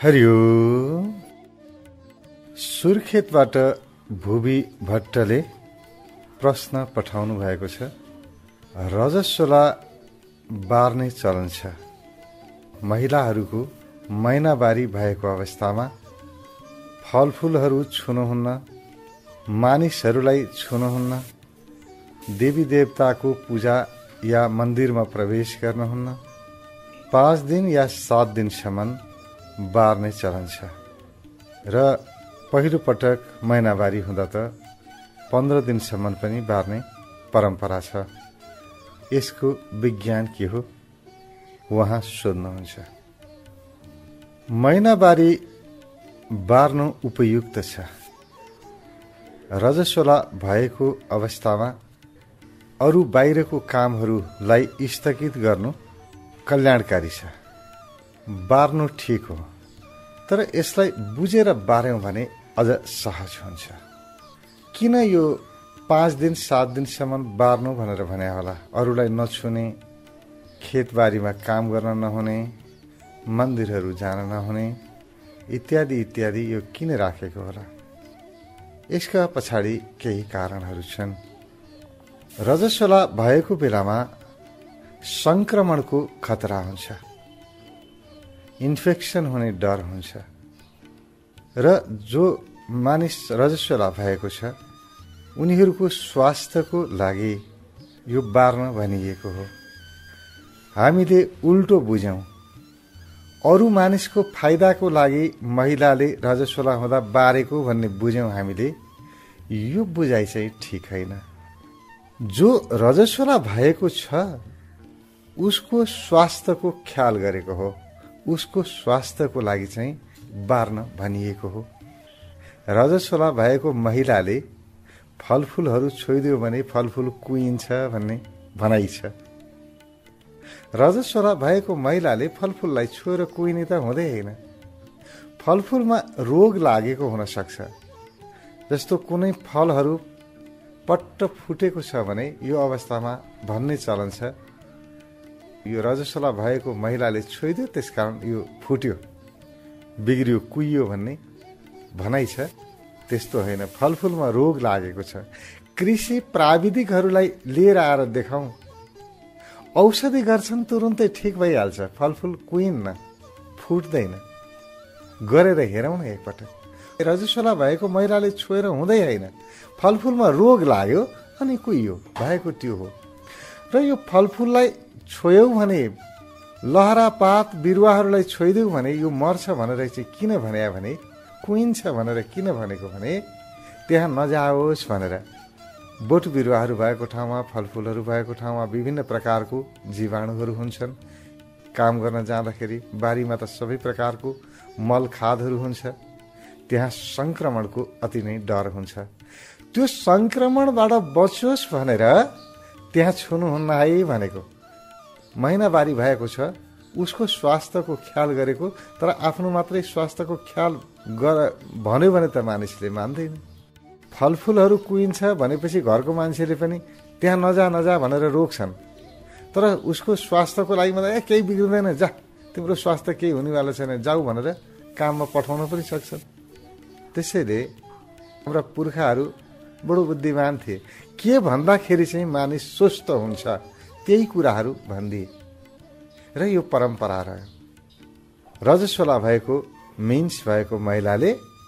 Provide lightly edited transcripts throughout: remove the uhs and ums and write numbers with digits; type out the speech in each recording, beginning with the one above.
हरियो। सुर्खेतबाट भुवी भट्टले प्रश्न पठाउनु भएको छ। रजस्वला बार्ने चलन छ। महिलाहरूको महिनावारी भएको अवस्थामा फलफूलहरू छुनुहुन्न, मानिसहरूलाई छुनुहुन्न, देवी देवताको पूजा या मन्दिरमा प्रवेश गर्नुहुन्न। 5 दिन या 7 दिनसम्म बार्ने चलन छ र पहिलो पटक महिनावारी हुँदा त 15 दिनसम्म पनि बार्ने परम्परा छ। यसको विज्ञान के हो उहाँ सोध्नुहुन्छ। महिनावारी बार्नु उपयुक्त छ। रजस्वला भएको अवस्थामा अरू बाहिरको कामहरूलाई स्थगित गर्नु कल्याणकारी छ। बार्नु ठिक हो, तर यसलाई बुझेर बार्यौं भने अझ सहज हुन्छ। किन यो 5 दिन 7 दिनसम्म बार्नु भनेर भने होला? अरूलाई नछुने, खेतबारीमा काम गर्न नहुने, मन्दिरहरू जान नहुने, इत्यादि इत्यादि यो किन राखेको होला? यसका पछाडि केही कारणहरू छन्। रजस्वला भएको बेलामा संक्रमणको खतरा हुन्छ, इन्फेक्सन हुने डर हुन्छ र जो मानिस रजस्वला भएको छ उनीहरूको स्वास्थ्यको लागि यो बार्न भनिएको हो। हामीले उल्टो बुझ्यौं। अरू मानिसको फाइदाको लागि महिलाले रजस्वला हुँदा बारेको भन्ने बुझ्यौं हामीले। यो बुझाइ चाहिँ ठिक होइन। जो रजस्वला भएको छ उसको स्वास्थ्यको ख्याल गरेको हो, उसको स्वास्थ्यको लागि चाहिँ बार्न भनिएको हो। रजस्वला भएको महिलाले फलफूलहरू छोइदियो भने फलफूल कुहिन्छ भन्ने भनाइ छ। रजस्वला भएको महिलाले फलफूललाई छोएर कुहिने त हुँदै होइन। फलफूलमा रोग लागेको हुन सक्छ। जस्तो कुनै फलहरू पट्ट फुटेको छ भने यो अवस्थामा भन्ने चलन छ यो रजस्वला भएको महिलाले छोइदियो, त्यसकारण यो फुट्यो, बिग्रियो, कुहियो भन्ने भनाइ छ। त्यस्तो होइन। फलफूलमा रोग लागेको छ। कृषि प्राविधिकहरूलाई लिएर आएर देखाउँ, औषधि गर्छन्, तुरुन्तै ठिक भइहाल्छ। फलफूल कुहिन्न, फुट्दैन। गरेर हेरौँ न एकपटक। रजस्वला भएको महिलाले छोएर हुँदै होइन। फलफूलमा रोग लाग्यो अनि कुहियो, भएको त्यो हो। र यो फलफूललाई छोयौ भने, लहरा पात बिरुवाहरूलाई छोइदियो भने यो मर्छ भनेर चाहिँ किन भने भने कुहिन्छ भनेर किन भनेको भने त्यहाँ नजाओस् भनेर। बोट बिरुवाहरू भएको ठाउँमा, फलफूलहरू भएको ठाउँमा विभिन्न प्रकारको जीवाणुहरू हुन्छन्। काम गर्न जाँदाखेरि बारीमा त सबै प्रकारको मल खादहरू हुन्छ। त्यहाँ संक्रमणको अति नै डर हुन्छ। त्यो संक्रमणबाट बचोस् भनेर त्यहाँ छुनुहुन्न है भनेको। महिनावारी भएको छ, उसको स्वास्थ्यको ख्याल गरेको, तर आफ्नो मात्रै स्वास्थ्यको ख्याल भन्यो भने त मानिसले मान्दैन। फलफूलहरू कुहिन्छ भनेपछि घरको मान्छेले पनि त्यहाँ नजा भनेर रोक्छन्। तर उसको स्वास्थ्यको लागि मात्रै केही बिग्रिँदैन, जा तिम्रो स्वास्थ्य केही हुनेवाला छैन, जाऊ भनेर काममा पठाउन पनि सक्छन्। त्यसैले हाम्रा पुर्खाहरू बडो बुद्धिमान थिए। के भन्दाखेरि चाहिँ मानिस स्वस्थ हुन्छ त्यही कुराहरू भनिदिए र यो परम्परा रह्यो। रजस्वला भएको, मिन्स भएको महिलाले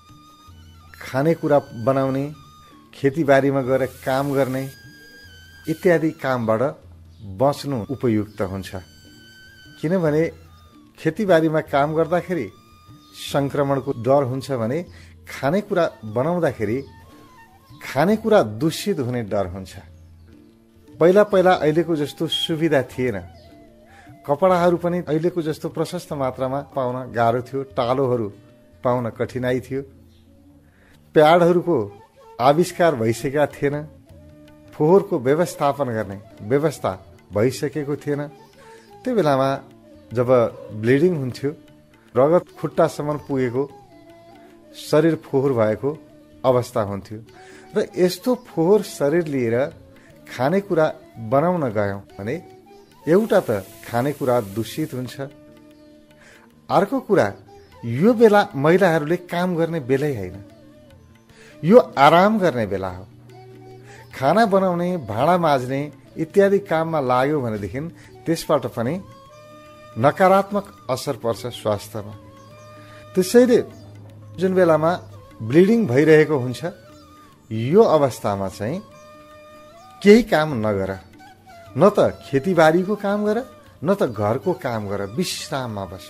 खानेकुरा बनाउने, खेतीबारीमा गएर काम गर्ने इत्यादि कामबाट बच्नु उपयुक्त हुन्छ। किनभने खेतीबारीमा काम गर्दाखेरि संक्रमणको डर हुन्छ भने खानेकुरा बनाउँदाखेरि खानेकुरा दूषित हुने डर हुन्छ। पहिला अहिलेको जस्तो सुविधा थिएन। कपडाहरू पनि अहिलेको जस्तो प्रशस्त मात्रामा पाउन गाह्रो थियो। टालोहरू पाउन कठिनाइ थियो। प्याडहरूको आविष्कार भइसकेका थिएन। फोहोरको व्यवस्थापन गर्ने व्यवस्था भइसकेको थिएन। त्यो बेलामा जब ब्लिडिङ हुन्थ्यो, रगत खुट्टासम्म पुगेको, शरीर फोहोर भएको अवस्था हुन्थ्यो र यस्तो फोहोर शरीर लिएर खानेकुरा बनाउन गयौं भने एउटा त खानेकुरा दूषित हुन्छ, अर्को कुरा यो बेला महिलाहरूले काम गर्ने बेलै होइन, यो आराम गर्ने बेला हो। खाना बनाउने, भाँडा माझ्ने इत्यादि काममा लाग्यो भनेदेखि त्यसबाट पनि नकारात्मक असर पर्छ स्वास्थ्यमा। त्यसैले जुन बेलामा ब्लिडिङ भइरहेको हुन्छ यो अवस्थामा चाहिँ केही काम नगर, न त खेतीबारीको काम गर न त घरको काम गर, विश्राममा बस।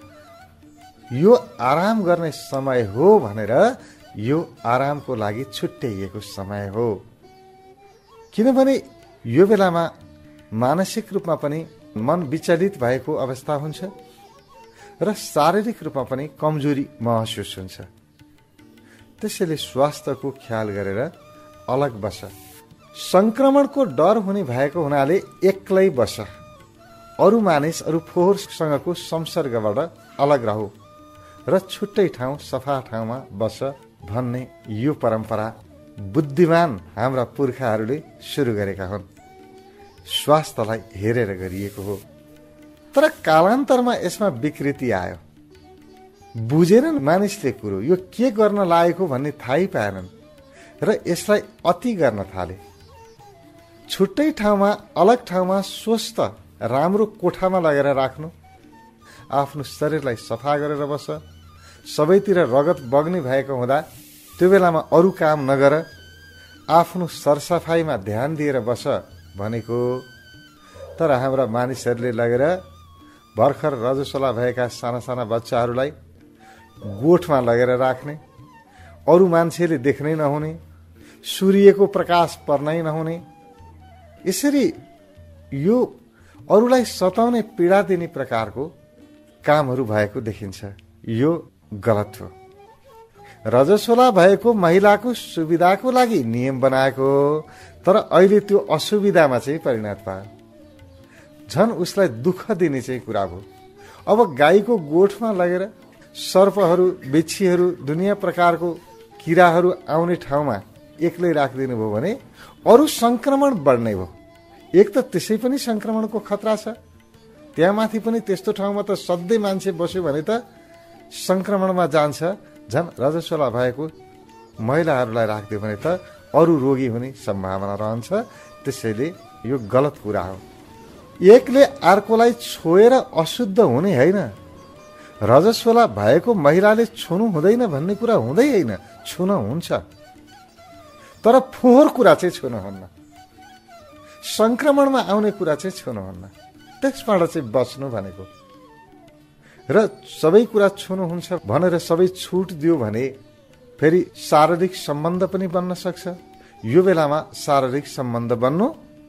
यो आराम गर्ने समय हो भनेर यो आरामको लागि छुट्याइएको समय हो। किनभने यो बेलामा मानसिक रूपमा पनि मन विचलित भएको अवस्था हुन्छ र शारीरिक रूपमा पनि कमजोरी महसुस हुन्छ। त्यसैले स्वास्थ्यको ख्याल गरेर अलग बस। संक्रमणको डर हुने भएको हुनाले एक्लै बस। अरू मानिस, अरू फोहोरसँगको संसर्गबाट अलग रहु र छुट्टै ठाउँ, सफा ठाउँमा बस भन्ने यो परम्परा बुद्धिमान हाम्रा पुर्खाहरूले सुरु गरेका हुन्। स्वास्थ्यलाई हेरेर गरिएको हो। तर कालान्तरमा यसमा विकृति आयो। बुझेनन् मानिसले कुरो, यो के गर्न लागेको भन्ने थाहै पाएनन् र यसलाई अति गर्न थाले। छुट्टै ठाउँमा, अलग ठाउँमा, स्वस्थ राम्रो कोठामा लगेर राख्नु, आफ्नो शरीरलाई सफा गरेर बस। सबैतिर रगत बग्ने भएको हुँदा त्यो बेलामा अरू काम नगर, आफ्नो सरसफाइमा ध्यान दिएर बस भनेको। तर हाम्रा मानिसहरूले लगेर भर्खर रजस्वला भएका साना साना बच्चाहरूलाई गोठमा लगेर राख्ने, अरू मान्छेले देख्नै नहुने, सूर्यको प्रकाश पर्नै नहुने, यसरी यो अरूलाई सताउने, पीडा दिने प्रकारको कामहरू भएको देखिन्छ। यो गलत हो। रजस्वला भएको महिलाको सुविधाको लागि नियम बनाएको, तर अहिले त्यो असुविधामा चाहिँ परिणत भयो। झन् उसलाई दुःख दिने चाहिँ कुरा भयो। अब गाईको गोठमा लगेर सर्पहरू, बिच्छीहरू, दुनियाँ प्रकारको किराहरू आउने ठाउँमा एक्लै राखिदिनु भयो भने अरू संक्रमण बढ्ने भयो। एक त त्यसै पनि संक्रमणको खतरा छ, त्यहाँ माथि पनि त्यस्तो ठाउँमा त सधैँ मान्छे बस्यो भने त संक्रमणमा जान्छ। झन् रजस्वला भएको महिलाहरूलाई राखिदियो भने त अरू रोगी हुने सम्भावना रहन्छ। त्यसैले यो गलत कुरा हो। एकले अर्कोलाई छोएर अशुद्ध हुने होइन। रजस्वला भएको महिलाले छुनु हुँदैन भन्ने कुरा हुँदै होइन, छुन हुन्छ, तर फोहोर कुरा चाहिँ छुनुहुन्न। संक्रमणमा आउने कुरा चाहिँ छुनुहुन्न। त्यसबाट चाहिँ बच्नु भनेको। र सबै कुरा छुनुहुन्छ भनेर सबै छुट दियो भने फेरि शारीरिक सम्बन्ध पनि बन्न सक्छ। यो बेलामा शारीरिक सम्बन्ध बन्नु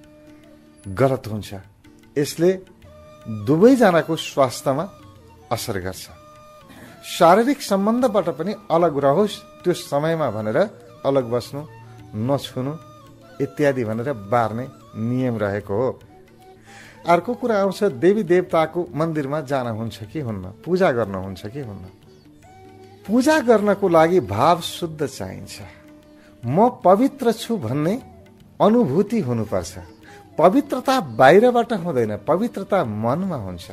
गलत हुन्छ। यसले दुवैजनाको स्वास्थ्यमा असर गर्छ। शारीरिक सम्बन्धबाट पनि अलग रहोस् त्यो समयमा भनेर अलग बस्नु, नछुनु इत्यादि भनेर बार्ने नियम रहेको हो। अर्को कुरा आउँछ, देवी देवताको मन्दिरमा जान हुन्छ कि हुन्न, पूजा गर्न हुन्छ कि हुन्न। पूजा गर्नको लागि भाव शुद्ध चाहिन्छ। म पवित्र छु भन्ने अनुभूति हुनुपर्छ। पवित्रता बाहिरबाट हुँदैन, पवित्रता मनमा हुन्छ।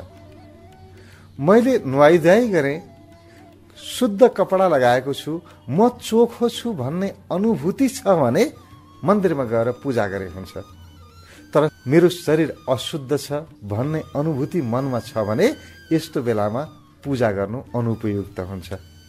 मैले नुहाइधुवाइ गरेँ, शुद्ध कपडा लगाएको छु, म चोखो छु भन्ने अनुभूति छ भने मन्दिरमा गएर पूजा गरे हुन्छ। तर मेरो शरीर अशुद्ध छ भन्ने अनुभूति मनमा छ भने यस्तो बेलामा पूजा गर्नु अनुपयुक्त हुन्छ।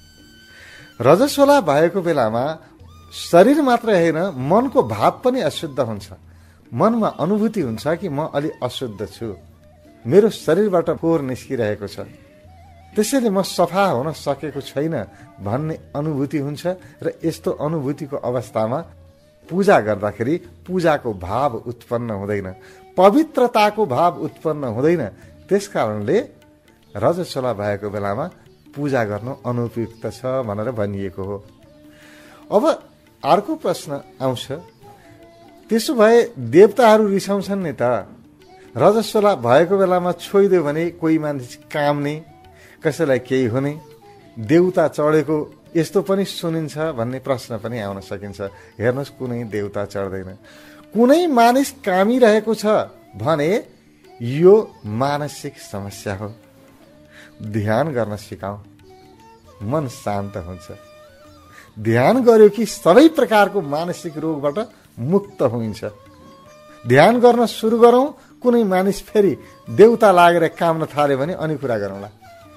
रजस्वला भएको बेलामा शरीर मात्र होइन, मनको भाव पनि अशुद्ध हुन्छ। मनमा अनुभूति हुन्छ कि म अलि अशुद्ध छु, मेरो शरीरबाट फोहोर निस्किरहेको छ, त्यसैले म सफा हुन सकेको छैन भन्ने अनुभूति हुन्छ। र यस्तो अनुभूतिको अवस्थामा पूजा गर्दाखेरि पूजाको भाव उत्पन्न हुँदैन, पवित्रताको भाव उत्पन्न हुँदैन। त्यसकारणले रजस्वला भएको बेलामा पूजा गर्नु अनुपयुक्त छ भनेर भनिएको हो। अब अर्को प्रश्न आउँछ, त्यसो भए देवताहरू रिसाउँछन् नि त, रजस्वला भएको बेलामा छोइदियो भने कोही मान्छे काम्ने, कसैलाई केही हुने, देउता चढेको यस्तो पनि सुनिन्छ भन्ने प्रश्न पनि आउन सकिन्छ। हेर्नुहोस्, कुनै देउता चढ्दैन, कुनै मानिस कामिरहेको छ भने यो मानसिक समस्या हो। ध्यान गर्न सिकाऊ, मन शान्त हुन्छ। ध्यान गर्यो कि सबै प्रकारको मानसिक रोगबाट मुक्त हुन्छ। ध्यान गर्न सुरु गरौँ, कुनै मानिस फेरि देवता लागेर काम्न थाल्यो भने अनि कुरा गरौँला।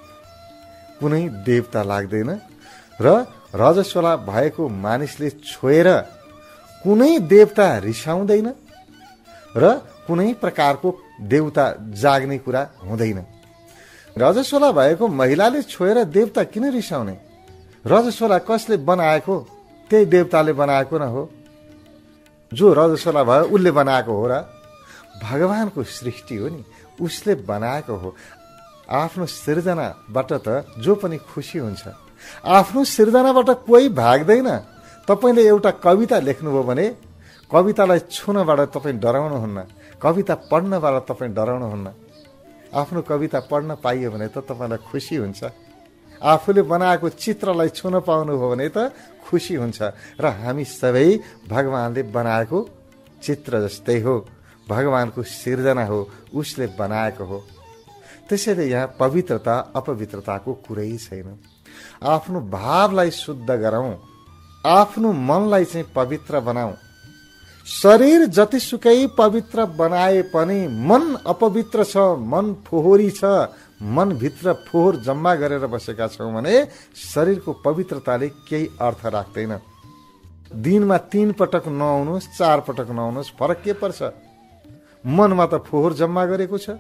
कुनै देवता लाग्दैन र रजस्वला भएको मानिसले छोएर कुनै देवता रिसाउँदैन र कुनै प्रकारको देवता जाग्ने कुरा हुँदैन। रजस्वला भएको महिलाले छोएर देवता किन रिसाउने? रजस्वला कसले बनाएको? त्यही देवताले बनाएको न हो। जो रजस्वला भयो उसले बनाएको हो र? भगवानको सृष्टि हो नि, उसले बनाएको हो। आफ्नो सृजनाबाट त जो पनि खुसी हुन्छ। आफ्नो सृजनाबाट कोही भाग्दैन। तपाईले एउटा कविता लेख्नुभयो भने कवितालाई छुनबाट तपाईँ डराउनुहुन्न, कविता पढ्नबाट तपाईँ डराउनुहुन्न। आफ्नो कविता पढ्न पाइयो भने त तपाईँलाई खुसी हुन्छ। आफूले बनाएको चित्रलाई छुन पाउनुभयो भने त खुसी हुन्छ। र हामी सबै भगवानले बनाएको चित्र जस्तै हो, भगवानको सिर्जना हो, उसले बनाएको हो। त्यसैले यहाँ पवित्रता अपवित्रताको कुरै छैन। आफ्नो भावलाई शुद्ध गरौँ, आफ्नो मनलाई चाहिँ पवित्र बनाऊ। शरीर जतिसुकै पवित्र बनाए पनि मन अपवित्र छ, मन फोहोरी छ, मनभित्र फोहोर जम्मा गरेर बसेका छौँ भने शरीरको पवित्रताले केही अर्थ राख्दैन। दिनमा 3 पटक नुहाउनुहोस्, 4 पटक नुहाउनुहोस्, फरक के पर्छ? मनमा त फोहोर जम्मा गरेको छ।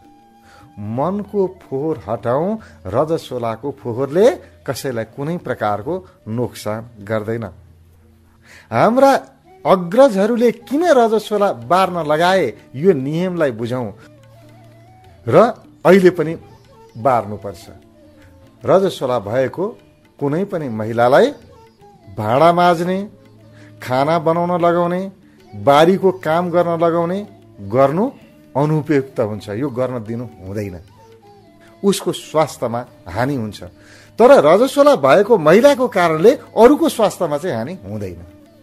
मनको फोहोर हटाऊ। रजस्वलाको फोहोरले कसैलाई कुनै प्रकारको नोक्सान गर्दैन। हाम्रा अग्रजहरूले किन रजस्वला बार्न लगाए यो नियमलाई बुझौं र अहिले पनि बार्नुपर्छ। रजस्वला भएको कुनै पनि महिलालाई भाँडा माझ्ने, खाना बनाउन लगाउने, बारीको काम गर्न लगाउने गर्नु अनुपयुक्त हुन्छ। यो गर्न दिनु हुँदैन, उसको स्वास्थ्यमा हानि हुन्छ। तर रजस्वला भएको महिलाको कारणले अरूको स्वास्थ्यमा चाहिँ हानि हुँदैन।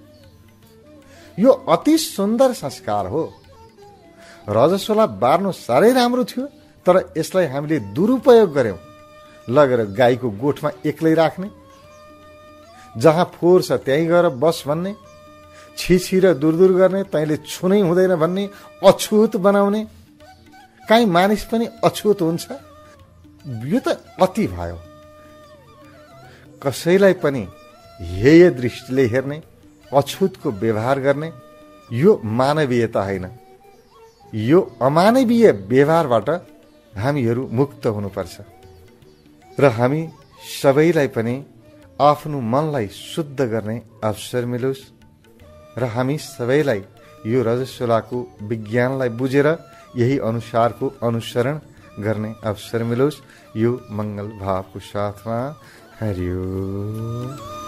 यो अति सुन्दर संस्कार हो। रजस्वला बार्नु साह्रै राम्रो थियो, तर यसलाई हामीले दुरुपयोग गर्यौं। लगेर गाईको गोठमा एक्लै राख्ने, जहाँ फोहोर छ त्यहीँ गएर बस भन्ने, छिछि र दुरदुर गर्ने, तैँले छुनै हुँदैन भन्ने, अछुत बनाउने। काहीँ मानिस पनि अछुत हुन्छ? यो त अति भयो। कसैलाई पनि हेय दृष्टिले हेर्ने, अछुतको व्यवहार गर्ने, यो मानवीयता होइन। यो अमानवीय व्यवहारबाट हामीहरू मुक्त हुनुपर्छ। र हामी सबैलाई पनि आफ्नो मनलाई शुद्ध गर्ने अवसर मिलोस् र हामी सबैलाई यो रजस्वलाको विज्ञानलाई बुझेर यही अनुसारको अनुसरण गर्ने अवसर मिलोस्। यो मंगल भावको साथमा हरि ओम।